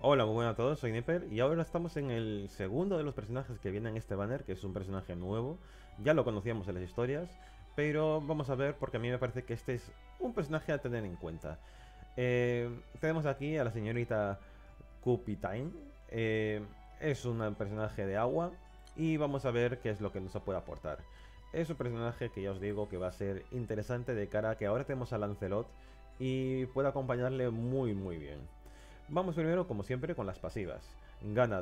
Hola, muy buenas a todos, soy Nipper y ahora estamos en el segundo de los personajes que viene en este banner, que es un personaje nuevo. Ya lo conocíamos en las historias, pero vamos a ver porque a mí me parece que este es un personaje a tener en cuenta. Tenemos aquí a la señorita Cupitine. Es un personaje de agua y vamos a ver qué es lo que nos puede aportar. Es un personaje que ya os digo que va a ser interesante de cara a que ahora tenemos a Lancelot y puede acompañarle muy bien. Vamos primero, como siempre, con las pasivas. Gana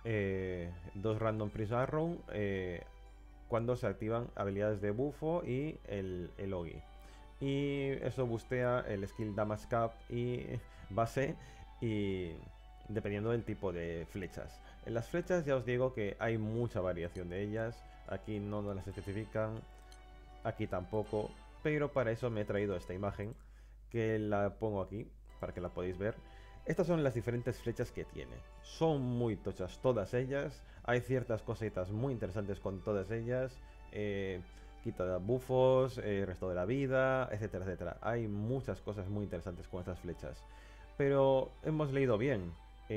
dos Random Freeze Arrow cuando se activan habilidades de bufo y el Ogi. Y eso bustea el skill Damage Cap y base y dependiendo del tipo de flechas. En las flechas ya os digo que hay mucha variación de ellas. Aquí no nos las especifican, aquí tampoco. Pero para eso me he traído esta imagen que la pongo aquí para que la podáis ver. Estas son las diferentes flechas que tiene. Son muy tochas todas ellas. Hay ciertas cositas muy interesantes con todas ellas. Quita bufos, resto de la vida, etcétera, etcétera. Hay muchas cosas muy interesantes con estas flechas. Pero hemos leído bien.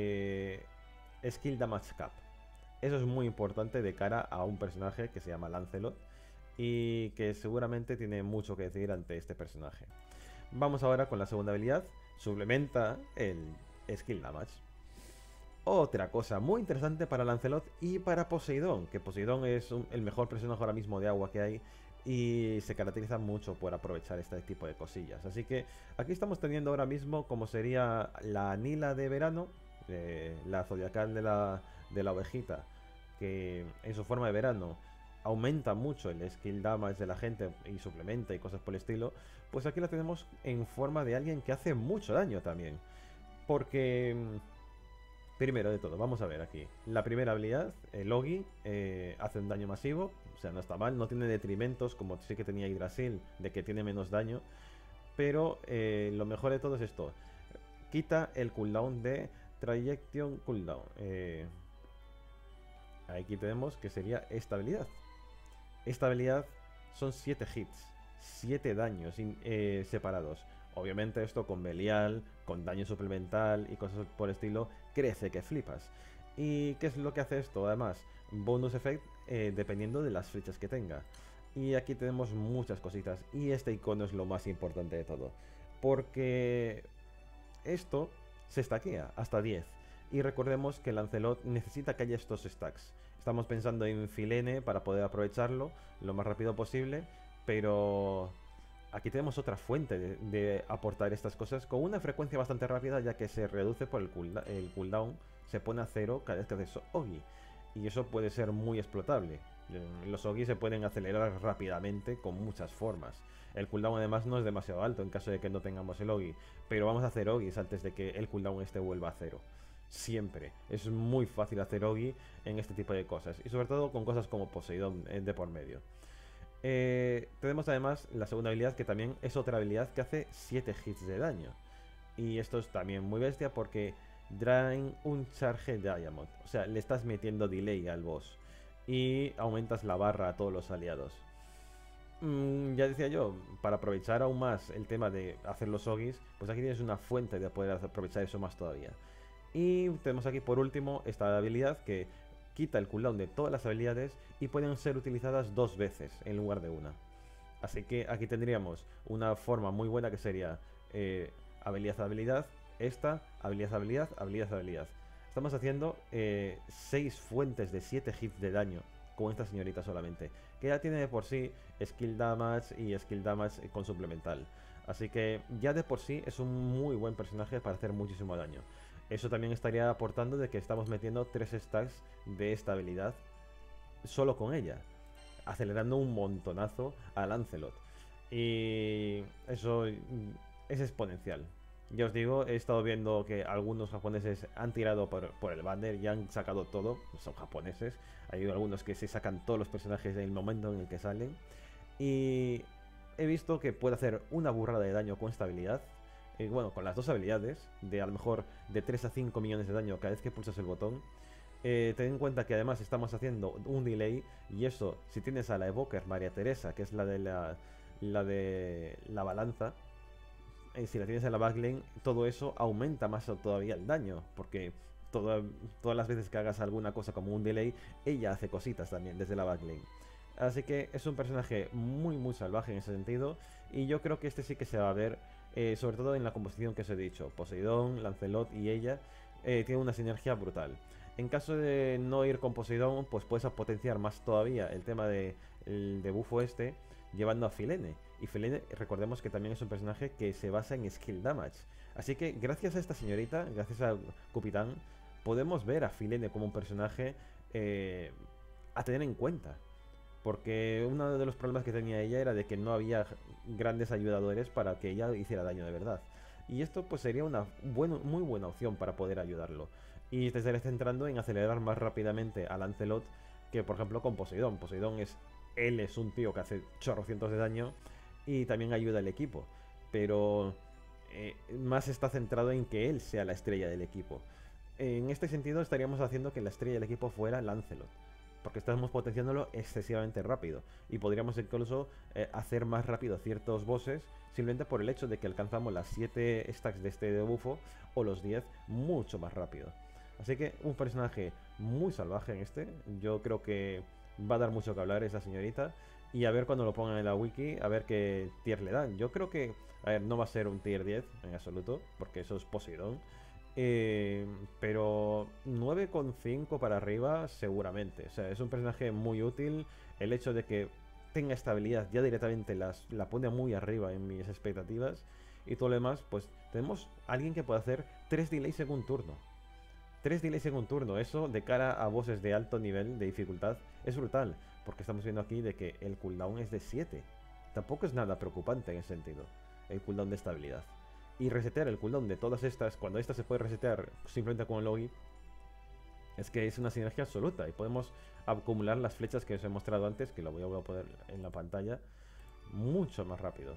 Skill Damage Cap. Eso es muy importante de cara a un personaje que se llama Lancelot y que seguramente tiene mucho que decir ante este personaje. Vamos ahora con la segunda habilidad. Suplementa el Skill Damage. Otra cosa muy interesante para Lancelot y para Poseidón, que Poseidón es el mejor personaje ahora mismo de agua que hay y se caracteriza mucho por aprovechar este tipo de cosillas. Así que aquí estamos teniendo ahora mismo como sería la Nila de verano, la zodiacal de la ovejita, que en su forma de verano aumenta mucho el skill damage de la gente y suplementa y cosas por el estilo. Pues aquí la tenemos en forma de alguien que hace mucho daño también. Porque primero de todo, vamos a ver aquí. La primera habilidad, el Logi, hace un daño masivo. O sea, no está mal. No tiene detrimentos como sí que tenía Yggdrasil, de que tiene menos daño. Pero lo mejor de todo es esto. Quita el cooldown de Trajection Cooldown. Aquí tenemos que sería esta habilidad. Esta habilidad son 7 hits, 7 daños separados. Obviamente esto con Belial, con daño suplemental y cosas por el estilo, crece que flipas. ¿Y qué es lo que hace esto? Además, bonus effect dependiendo de las flechas que tenga. Y aquí tenemos muchas cositas y este icono es lo más importante de todo. Porque esto se stackea hasta 10. Y recordemos que Lancelot necesita que haya estos stacks. Estamos pensando en Filene para poder aprovecharlo lo más rápido posible, pero aquí tenemos otra fuente de aportar estas cosas con una frecuencia bastante rápida, ya que se reduce por el cooldown, se pone a cero cada vez que haces Ogi. Y eso puede ser muy explotable. Los Ogi se pueden acelerar rápidamente con muchas formas. El cooldown además no es demasiado alto en caso de que no tengamos el Ogi, pero vamos a hacer Ogis antes de que el cooldown este vuelva a cero. Siempre. Es muy fácil hacer Ogi en este tipo de cosas. Y sobre todo con cosas como Poseidón de por medio. Tenemos además la segunda habilidad que también es otra habilidad que hace 7 hits de daño. Y esto es también muy bestia porque Drain un Charge Diamond. O sea, le estás metiendo delay al boss. Y aumentas la barra a todos los aliados. Ya decía yo, para aprovechar aún más el tema de hacer los Ogis, pues aquí tienes una fuente de poder aprovechar eso más todavía. Y tenemos aquí por último esta habilidad que quita el cooldown de todas las habilidades y pueden ser utilizadas dos veces en lugar de una. Así que aquí tendríamos una forma muy buena que sería habilidad habilidad, esta, habilidad habilidad, habilidad habilidad. Estamos haciendo 6 fuentes de 7 hits de daño con esta señorita solamente, que ya tiene de por sí skill damage y skill damage con suplemental. Así que ya de por sí es un muy buen personaje para hacer muchísimo daño. Eso también estaría aportando de que estamos metiendo 3 stacks de esta habilidad solo con ella, acelerando un montonazo a Lancelot. Y eso es exponencial. Ya os digo, he estado viendo que algunos japoneses han tirado por el banner y han sacado todo. Son japoneses. Hay algunos que se sacan todos los personajes en el momento en el que salen. Y he visto que puede hacer una burrada de daño con esta habilidad. Bueno, con las dos habilidades, de a lo mejor de 3 a 5 millones de daño cada vez que pulsas el botón. Ten en cuenta que además estamos haciendo un delay y eso, si tienes a la Evoker María Teresa, que es la de la balanza, si la tienes en la backlane, todo eso aumenta más todavía el daño, porque todas las veces que hagas alguna cosa como un delay, ella hace cositas también desde la backlane. Así que es un personaje muy muy salvaje en ese sentido, y yo creo que este sí que se va a ver, sobre todo en la composición que os he dicho. Poseidón, Lancelot y ella tienen una sinergia brutal. En caso de no ir con Poseidón, pues puedes potenciar más todavía el tema de el debuffo este, llevando a Filene. Y Filene, recordemos que también es un personaje que se basa en skill damage. Así que gracias a esta señorita, gracias a Cupitán, podemos ver a Filene como un personaje a tener en cuenta. Porque uno de los problemas que tenía ella era de que no había grandes ayudadores para que ella hiciera daño de verdad. Y esto pues sería una muy buena opción para poder ayudarlo. Y te estaré centrando en acelerar más rápidamente a Lancelot que por ejemplo con Poseidón. Él es un tío que hace chorrocientos de daño y también ayuda al equipo. Pero más está centrado en que él sea la estrella del equipo. En este sentido estaríamos haciendo que la estrella del equipo fuera Lancelot, porque estamos potenciándolo excesivamente rápido y podríamos incluso hacer más rápido ciertos bosses simplemente por el hecho de que alcanzamos las 7 stacks de este debuffo o los 10 mucho más rápido. Así que un personaje muy salvaje en este. Yo creo que va a dar mucho que hablar esa señorita, y a ver cuando lo pongan en la wiki, a ver qué tier le dan. Yo creo que, a ver, no va a ser un tier 10 en absoluto, porque eso es Poseidón. Pero 9,5 para arriba seguramente. O sea, es un personaje muy útil. El hecho de que tenga estabilidad ya directamente la pone muy arriba en mis expectativas. Y todo lo demás, pues tenemos alguien que puede hacer 3 delays en un turno. 3 delays en un turno, eso de cara a bosses de alto nivel de dificultad es brutal. Porque estamos viendo aquí de que el cooldown es de 7. Tampoco es nada preocupante en ese sentido, el cooldown de estabilidad. Y resetear el cooldown de todas estas, cuando esta se puede resetear simplemente con el logi, es que es una sinergia absoluta. Y podemos acumular las flechas que os he mostrado antes, que lo voy a poner en la pantalla, mucho más rápido.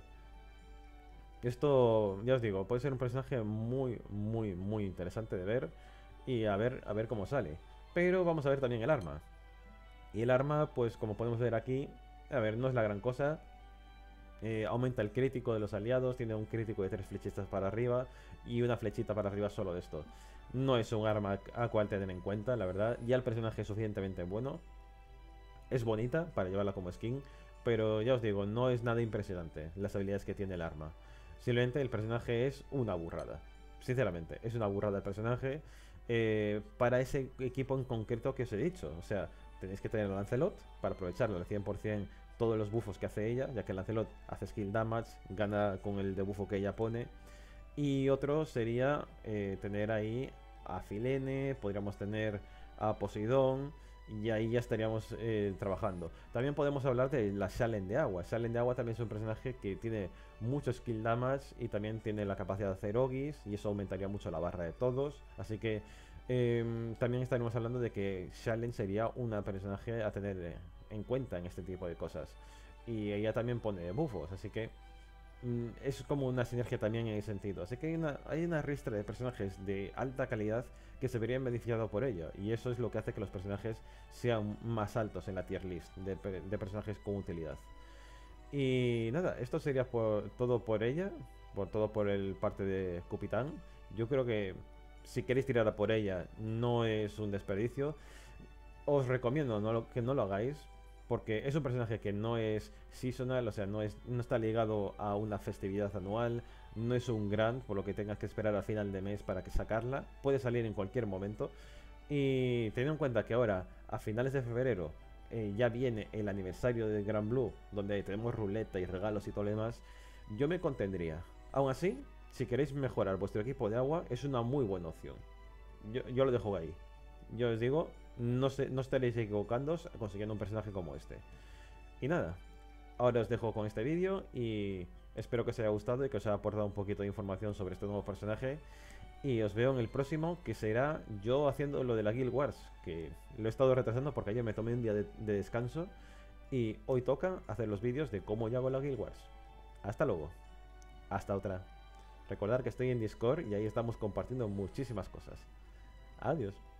Esto, ya os digo, puede ser un personaje muy interesante de ver. Y a ver cómo sale. Pero vamos a ver también el arma. Y el arma, pues como podemos ver aquí, a ver, no es la gran cosa. Aumenta el crítico de los aliados, tiene un crítico de 3 flechitas para arriba y una flechita para arriba solo de esto. No es un arma a cual tener en cuenta, la verdad. Ya el personaje es suficientemente bueno. Es bonita para llevarla como skin, pero ya os digo, no es nada impresionante las habilidades que tiene el arma. Simplemente el personaje es una burrada. Sinceramente, es una burrada el personaje para ese equipo en concreto que os he dicho. O sea, tenéis que tener a Lancelot para aprovecharlo al 100% todos los buffos que hace ella, ya que Lancelot hace skill damage, gana con el debuffo que ella pone. Y otro sería tener ahí a Filene, podríamos tener a Poseidón, y ahí ya estaríamos trabajando. También podemos hablar de la Shalen de agua. Shalen de agua también es un personaje que tiene mucho skill damage y también tiene la capacidad de hacer Ogis, y eso aumentaría mucho la barra de todos. Así que también estaríamos hablando de que Shalen sería una personaje a tener en cuenta en este tipo de cosas. Y ella también pone buffos, así que es como una sinergia también en ese sentido. Así que hay una ristra de personajes de alta calidad que se verían beneficiados por ello. Y eso es lo que hace que los personajes sean más altos en la tier list de personajes con utilidad. Y nada, esto sería todo por ella. Todo por el parte de Cupitán. Yo creo que si queréis tirar a por ella no es un desperdicio. Os recomiendo que no lo hagáis, porque es un personaje que no es seasonal, o sea, no está ligado a una festividad anual, no es un grand, por lo que tengas que esperar al final de mes para que sacarla. Puede salir en cualquier momento. Y teniendo en cuenta que ahora, a finales de febrero, ya viene el aniversario de Gran Blue, donde tenemos ruleta y regalos y todo lo demás, yo me contendría. Aún así, si queréis mejorar vuestro equipo de agua, es una muy buena opción. Yo lo dejo ahí. Yo os digo, no estaréis equivocándoos consiguiendo un personaje como este. Y nada, ahora os dejo con este vídeo y espero que os haya gustado y que os haya aportado un poquito de información sobre este nuevo personaje. Y os veo en el próximo, que será yo haciendo lo de la Guild Wars, que lo he estado retrasando porque ayer me tomé un día de descanso. Y hoy toca hacer los vídeos de cómo yo hago la Guild Wars. Hasta luego. Hasta otra. Recordad que estoy en Discord y ahí estamos compartiendo muchísimas cosas. Adiós.